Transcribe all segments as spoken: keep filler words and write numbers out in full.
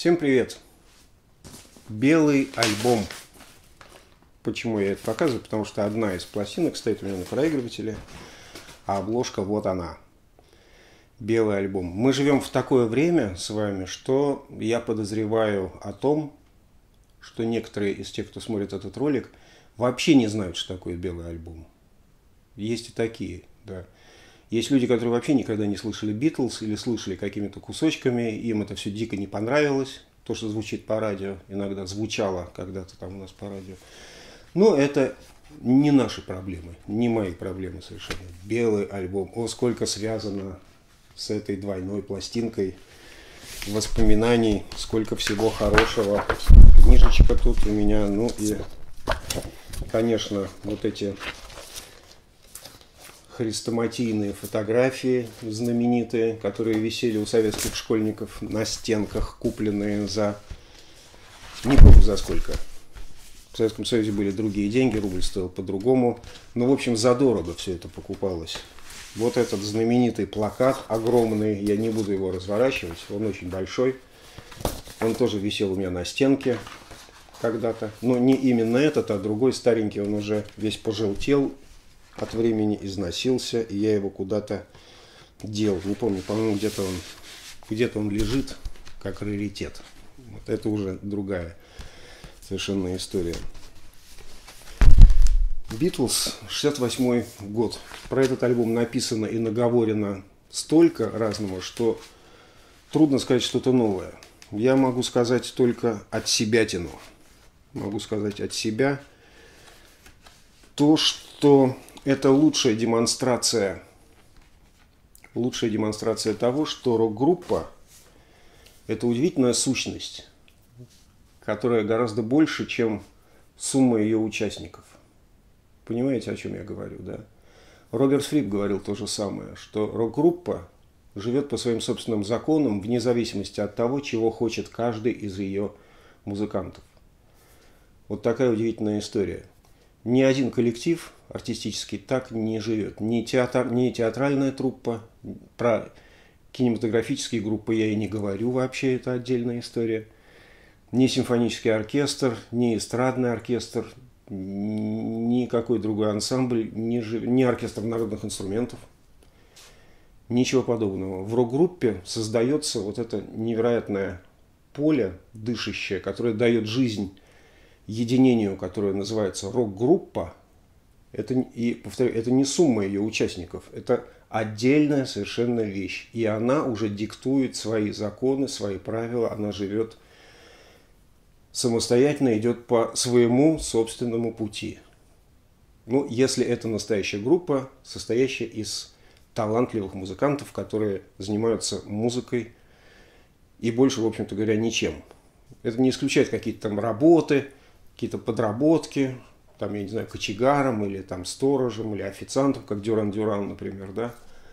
Всем привет! Белый альбом. Почему я это показываю? Потому что одна из пластинок стоит у меня на проигрывателе, а обложка вот она. Белый альбом. Мы живем в такое время с вами, что я подозреваю о том, что некоторые из тех, кто смотрит этот ролик, вообще не знают, что такое белый альбом. Есть и такие, да. Есть люди, которые вообще никогда не слышали Битлз или слышали какими-то кусочками, им это все дико не понравилось. То, что звучит по радио, иногда звучало когда-то там у нас по радио. Но это не наши проблемы, не мои проблемы совершенно. Белый альбом. О, сколько связано с этой двойной пластинкой воспоминаний, сколько всего хорошего. Книжечка тут у меня, ну и, конечно, вот эти хрестоматийные фотографии знаменитые, которые висели у советских школьников на стенках, купленные за... не помню за сколько. В Советском Союзе были другие деньги, рубль стоил по-другому. Но, в общем, задорого все это покупалось. Вот этот знаменитый плакат огромный, я не буду его разворачивать, он очень большой. Он тоже висел у меня на стенке когда-то. Но не именно этот, а другой старенький, он уже весь пожелтел от времени, износился, и я его куда-то дел. Не помню, по-моему, где-то он, где-то он лежит как раритет. Вот это уже другая совершенно история. Битлз, шестьдесят восьмой год. Про этот альбом написано и наговорено столько разного, что трудно сказать что-то новое. Я могу сказать только от себя тяну. Могу сказать от себя то, что это лучшая демонстрация, лучшая демонстрация того, что рок-группа – это удивительная сущность, которая гораздо больше, чем сумма ее участников. Понимаете, о чем я говорю, да? Роберт Фрип говорил то же самое, что рок-группа живет по своим собственным законам вне зависимости от того, чего хочет каждый из ее музыкантов. Вот такая удивительная история. Ни один коллектив артистический так не живет. Ни, театр, ни театральная труппа, про кинематографические группы я и не говорю вообще, это отдельная история. Ни симфонический оркестр, ни эстрадный оркестр, никакой другой ансамбль, ни, ни оркестр народных инструментов. Ничего подобного. В рок-группе создается вот это невероятное поле дышащее, которое дает жизнь единению, которое называется рок-группа. Это, и, повторю, это не сумма ее участников, это отдельная совершенно вещь. И она уже диктует свои законы, свои правила, она живет самостоятельно, идет по своему собственному пути. Ну, если это настоящая группа, состоящая из талантливых музыкантов, которые занимаются музыкой и больше, в общем-то говоря, ничем. Это не исключает какие-то там работы, какие-то подработки, там, я не знаю, кочегаром или там сторожем, или официантом, как Дюран Дюран, например, да.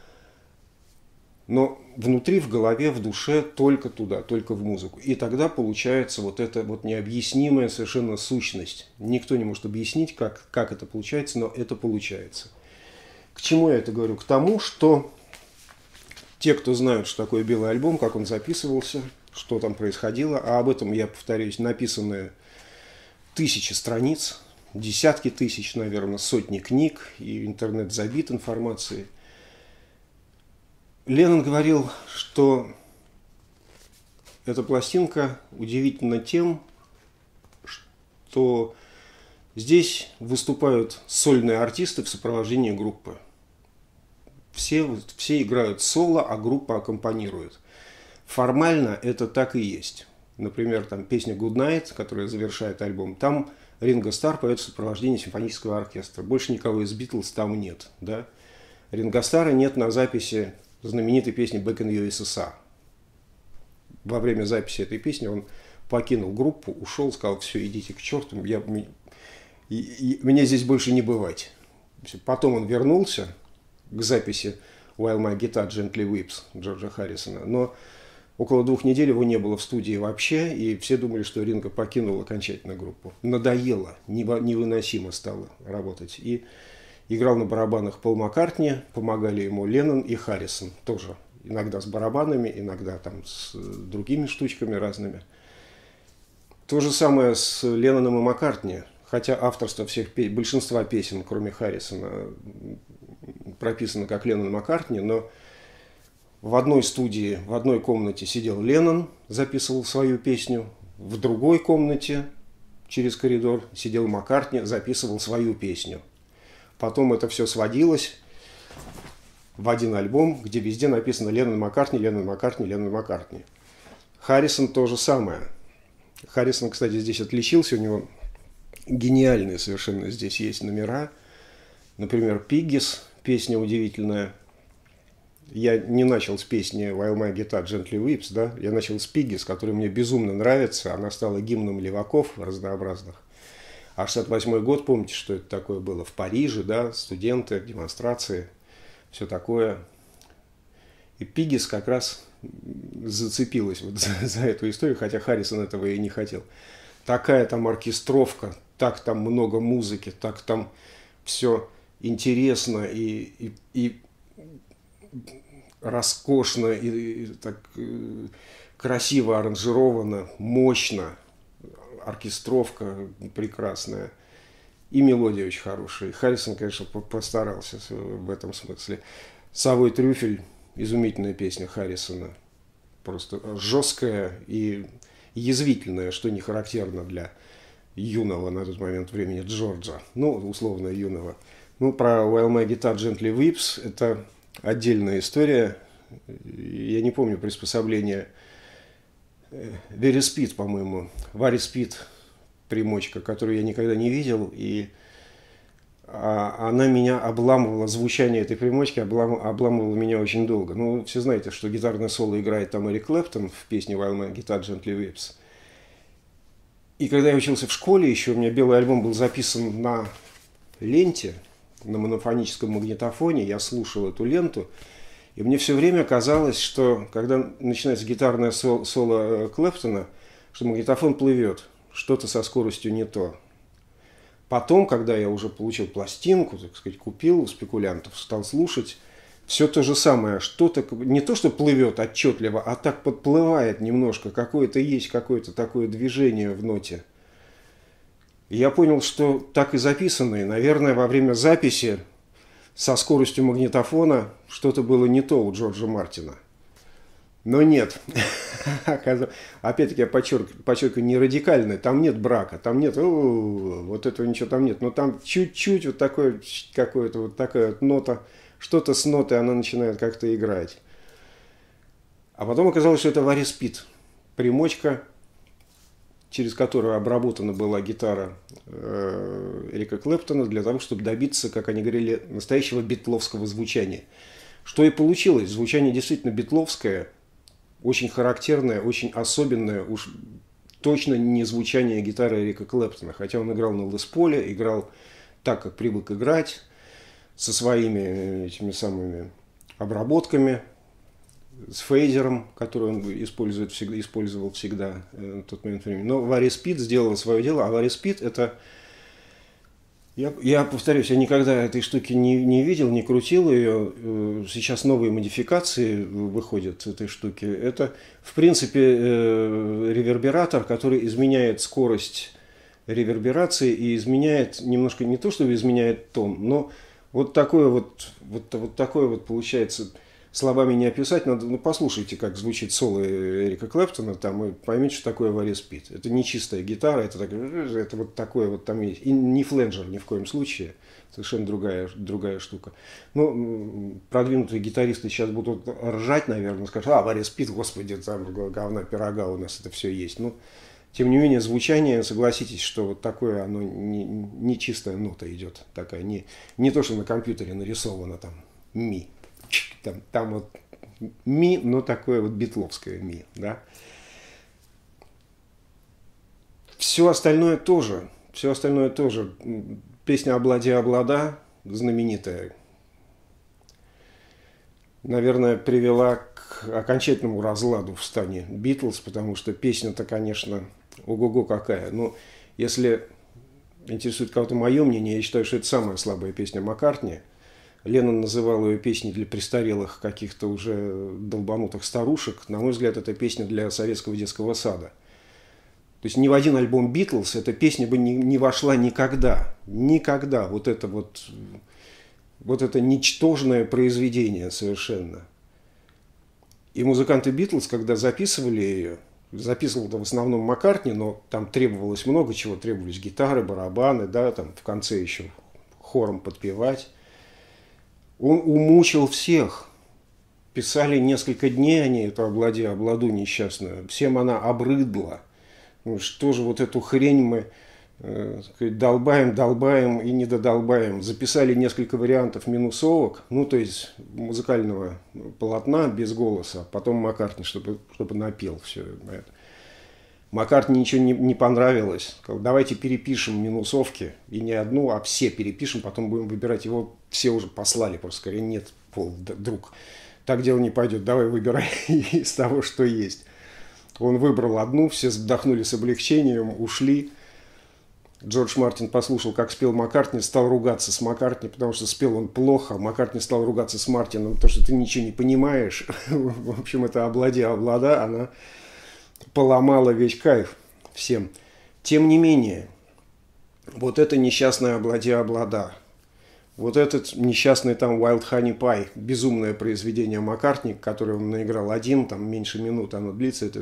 Но внутри, в голове, в душе только туда, только в музыку. И тогда получается вот эта вот необъяснимая совершенно сущность. Никто не может объяснить, как, как это получается, но это получается. К чему я это говорю? К тому, что те, кто знают, что такое белый альбом, как он записывался, что там происходило, а об этом, я повторюсь, написаны тысячи страниц, десятки тысяч, наверное, сотни книг, и интернет забит информацией. Леннон говорил, что эта пластинка удивительна тем, что здесь выступают сольные артисты в сопровождении группы. Все, все играют соло, а группа аккомпанирует. Формально это так и есть. Например, там песня «Good Night», которая завершает альбом, там Ринго Старр поет в сопровождении симфонического оркестра. Больше никого из Битлз там нет. Да? Ринго Старра нет на записи знаменитой песни «Back in ю эс эс ар». Во время записи этой песни он покинул группу, ушел, сказал: все, идите к черту, я, и, и, мне здесь больше не бывать. Потом он вернулся к записи «While my guitar gently weeps» Джорджа Харрисона, но около двух недель его не было в студии вообще, и все думали, что Ринго покинул окончательно группу. Надоело, невыносимо стало работать. И играл на барабанах Пол Маккартни, помогали ему Леннон и Харрисон тоже. Иногда с барабанами, иногда там с другими штучками разными. То же самое с Ленноном и Маккартни. Хотя авторство всех, большинства песен, кроме Харрисона, прописано как Леннон и Маккартни, но в одной студии, в одной комнате сидел Леннон, записывал свою песню, в другой комнате через коридор сидел Маккартни, записывал свою песню. Потом это все сводилось в один альбом, где везде написано Леннон Маккартни, Леннон Маккартни, Леннон Маккартни. Харрисон то же самое. Харрисон, кстати, здесь отличился, у него гениальные совершенно здесь есть номера. Например, «Пиггис», песня удивительная. Я не начал с песни «While my guitar gently weeps», да? Я начал с «Пиггис», которая мне безумно нравится. Она стала гимном леваков разнообразных. А шестьдесят восьмой год, помните, что это такое было? В Париже, да, студенты, демонстрации, все такое. И «Пиггис» как раз зацепилась вот за, за эту историю, хотя Харрисон этого и не хотел. Такая там оркестровка, так там много музыки, так там все интересно и, и, и роскошно, и, и так э, красиво аранжировано, мощно. Оркестровка прекрасная. И мелодия очень хорошая. И Харрисон, конечно, постарался в этом смысле. «Совой трюфель» – изумительная песня Харрисона. Просто жесткая и язвительная, что не характерно для юного на тот момент времени Джорджа. Ну, условно юного. Ну, про «While my guitar gently weeps» – это отдельная история. Я не помню приспособление. Very Speed, по-моему. Very Speed примочка, которую я никогда не видел. И она меня обламывала, звучание этой примочки облам, обламывало меня очень долго. Ну, все знаете, что гитарное соло играет там Эрик Клэптон в песне «While my guitar gently weeps». И когда я учился в школе, еще у меня белый альбом был записан на ленте, на монофоническом магнитофоне. Я слушал эту ленту. И мне все время казалось, что когда начинается гитарное соло Клэптона, что магнитофон плывет, что-то со скоростью не то. Потом, когда я уже получил пластинку, так сказать, купил у спекулянтов, стал слушать, все то же самое, что-то не то, что плывет отчетливо, а так подплывает немножко, какое-то есть какое-то такое движение в ноте. И я понял, что так и записано, и, наверное, во время записи со скоростью магнитофона что-то было не то у Джорджа Мартина. Но нет. Опять-таки я подчеркиваю, подчеркиваю, не радикальное. Там нет брака, там нет, вот этого ничего там нет. Но там чуть-чуть вот такое, какое-то вот такая вот нота, что-то с нотой она начинает как-то играть. А потом оказалось, что это Very Speed. Примочка, через которую обработана была гитара э, Эрика Клэптона для того, чтобы добиться, как они говорили, настоящего битловского звучания. Что и получилось. Звучание действительно битловское, очень характерное, очень особенное, уж точно не звучание гитары Эрика Клэптона. Хотя он играл на Лес Поле, играл так, как привык играть, со своими этими самыми обработками, с фейзером, который он использует, всегда, использовал всегда в тот момент времени. Но Very Speed сделала свое дело, а Very Speed это... Я, я повторюсь, я никогда этой штуки не, не видел, не крутил ее. Сейчас новые модификации выходят этой штуки. Это, в принципе, ревербератор, который изменяет скорость реверберации и изменяет немножко, не то чтобы изменяет тон, но вот такое вот, вот, вот такое вот получается... Словами не описать, надо, ну, послушайте, как звучит соло Эрика Клэптона, там, и поймите, что такое Very Speed. Это не чистая гитара, это, так, это вот такое вот там есть. И не фленджер ни в коем случае, совершенно другая, другая штука. Ну, продвинутые гитаристы сейчас будут ржать, наверное, скажут, а, Very Speed, господи, там говна пирога, у нас это все есть. Ну, тем не менее, звучание, согласитесь, что вот такое, оно не, не чистая нота идет, такая, не, не то, что на компьютере нарисовано там ми. Там, там вот ми, но такое вот битловское ми, да. Все остальное тоже, все остальное тоже. Песня «Облади, облада», знаменитая, наверное, привела к окончательному разладу в стане Битлз, потому что песня-то, конечно, ого-го какая. Но если интересует кого-то мое мнение, я считаю, что это самая слабая песня Маккартни. Леннон называл ее песней для престарелых каких-то уже долбанутых старушек. На мой взгляд, это песня для советского детского сада. То есть ни в один альбом Битлз эта песня бы не, не вошла никогда. Никогда. Вот это вот, вот это ничтожное произведение совершенно. И музыканты Битлз, когда записывали ее, записывал-то в основном Маккартни, но там требовалось много чего. Требовались гитары, барабаны, да, там в конце еще хором подпевать. Он умучил всех. Писали несколько дней они эту облади, обладу несчастную. Всем она обрыдла. Ну, что же вот эту хрень мы э, сказать, долбаем, долбаем и не додолбаем. Записали несколько вариантов минусовок, ну то есть музыкального полотна без голоса. Потом Маккартни, чтобы, чтобы напел все это. Маккартни ничего не, не понравилось. Сказал, давайте перепишем минусовки. И не одну, а все перепишем, потом будем выбирать. Его все уже послали, просто сказали, нет, Пол, друг, так дело не пойдет, давай выбирай из того, что есть. Он выбрал одну, все вздохнули с облегчением, ушли. Джордж Мартин послушал, как спел Маккартни, стал ругаться с Маккартни, потому что спел он плохо. Маккартни стал ругаться с Мартином, потому что ты ничего не понимаешь. В общем, это облади-облада, она поломала весь кайф всем. Тем не менее, вот это несчастная облади-облада, вот этот несчастный там Wild Honey Pie, безумное произведение Маккартни, которое он наиграл один, там меньше минуты оно длится, это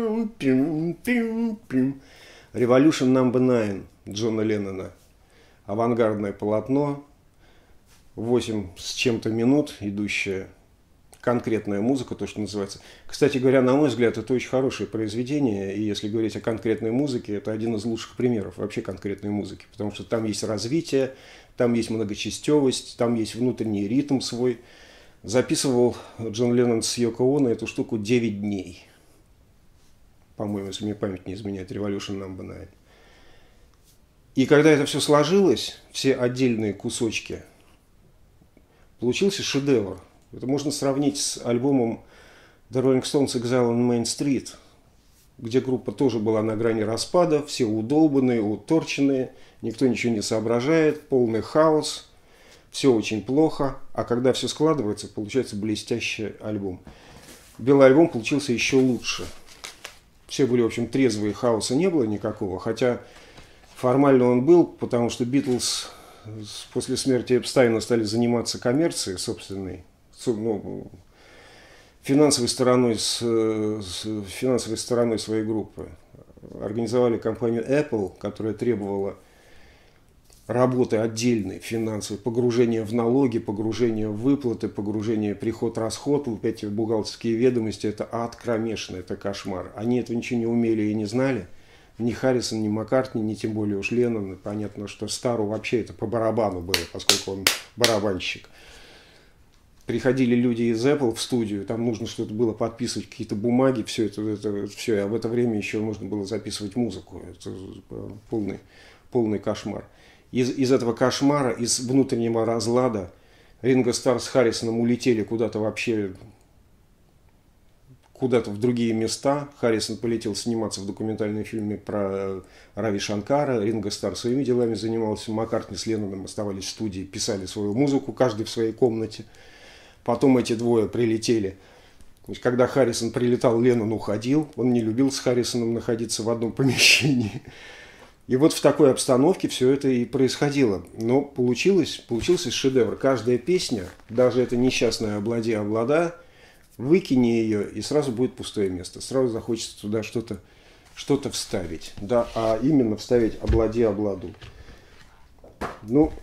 Revolution номер девять Джона Леннона. Авангардное полотно, восемь с чем-то минут, идущая конкретная музыка, то, что называется. Кстати говоря, на мой взгляд, это очень хорошее произведение, и если говорить о конкретной музыке, это один из лучших примеров вообще конкретной музыки, потому что там есть развитие, там есть многочастевость, там есть внутренний ритм свой. Записывал Джон Леннон с Йоко Оно эту штуку девять дней. По-моему, если мне память не изменяет, Revolution номер девять. И когда это все сложилось, все отдельные кусочки, получился шедевр. Это можно сравнить с альбомом The Rolling Stones Exile on Main Street, где группа тоже была на грани распада, все удолбанные, уторченные, никто ничего не соображает, полный хаос, все очень плохо, а когда все складывается, получается блестящий альбом. Белый альбом получился еще лучше. Все были, в общем, трезвые, хаоса не было никакого, хотя формально он был, потому что Битлз после смерти Эпстайна стали заниматься коммерцией собственной, ну, финансовой стороной, с, с финансовой стороной своей группы. Организовали компанию Apple, которая требовала работы отдельной, финансовой, погружения в налоги, погружения в выплаты, погружения в приход-расход, эти бухгалтерские ведомости, это ад кромешный, это кошмар. Они этого ничего не умели и не знали. Ни Харрисон, ни Маккартни, ни тем более уж Леннон. Понятно, что Стару вообще это по барабану было, поскольку он барабанщик. Приходили люди из Apple в студию, там нужно что-то было подписывать, какие-то бумаги, все это, это все, а в это время еще нужно было записывать музыку. Это полный, полный кошмар. Из, из этого кошмара, из внутреннего разлада Ринго Старр с Харрисоном улетели куда-то вообще, куда-то в другие места. Харрисон полетел сниматься в документальном фильме про Рави Шанкара. Ринго Старр своими делами занимался. Маккартни с Ленноном оставались в студии, писали свою музыку, каждый в своей комнате. Потом эти двое прилетели. Когда Харрисон прилетал, Леннон уходил. Он не любил с Харрисоном находиться в одном помещении. И вот в такой обстановке все это и происходило. Но получилось, получился шедевр. Каждая песня, даже эта несчастная «Облади-облада», выкини ее, и сразу будет пустое место. Сразу захочется туда что-то что-то вставить. Да, а именно вставить «Облади-обладу». Ну,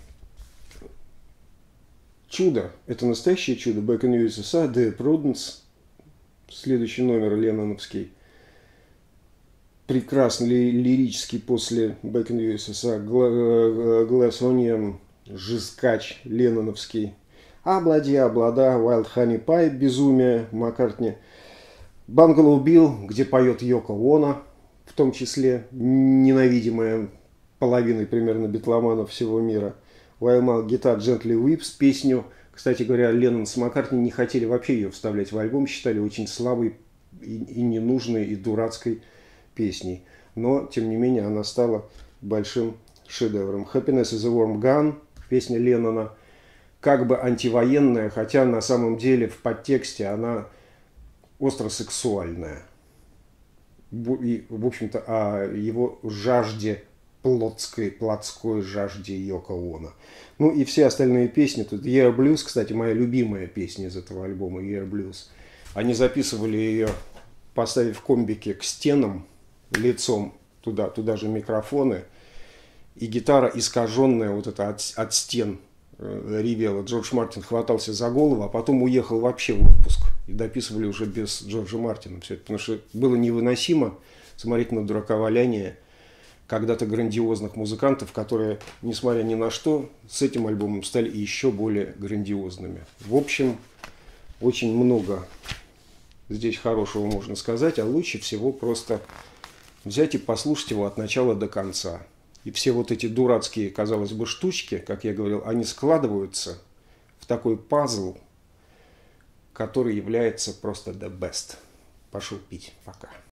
чудо. Это настоящее чудо. Back in ю эс эс ар, The Prudence. Следующий номер ленноновский. Прекрасный ли, лирический после Back in ю эс эс ар. Glass Onion, жескач ленноновский. Облади-облада, Wild Honey Pie, безумие Маккартни. Bungalow Bill, где поет Йоко Оно, в том числе ненавидимая половиной примерно битломанов всего мира. While My Guitar Gently Weeps, песню, кстати говоря, Леннон с Маккартни не хотели вообще ее вставлять в альбом, считали очень слабой и, и ненужной, и дурацкой песней. Но, тем не менее, она стала большим шедевром. Happiness is a Warm Gun, песня Леннона, как бы антивоенная, хотя на самом деле в подтексте она остросексуальная. и, в общем-то, о его жажде, плотской, плотской жажде Йоко Оно. Ну и все остальные песни. Тут Year Blues, кстати, моя любимая песня из этого альбома, Year Blues. Они записывали ее, поставив комбики к стенам, лицом туда, туда же микрофоны. И гитара искаженная вот это от, от стен э, ревела. Джордж Мартин хватался за голову, а потом уехал вообще в отпуск. И дописывали уже без Джорджа Мартина все это. Потому что было невыносимо смотреть на дураковаляние когда-то грандиозных музыкантов, которые, несмотря ни на что, с этим альбомом стали еще более грандиозными. В общем, очень много здесь хорошего можно сказать, а лучше всего просто взять и послушать его от начала до конца. И все вот эти дурацкие, казалось бы, штучки, как я говорил, они складываются в такой пазл, который является просто the best. Пошел пить. Пока.